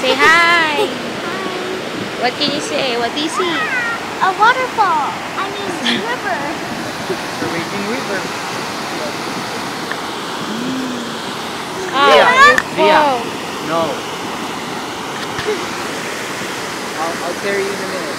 Say hi. Hi. What can you say? What do you see? A waterfall. I mean, river. The raging river. Oh, Via. wonderful. No. I'll carry you in a minute.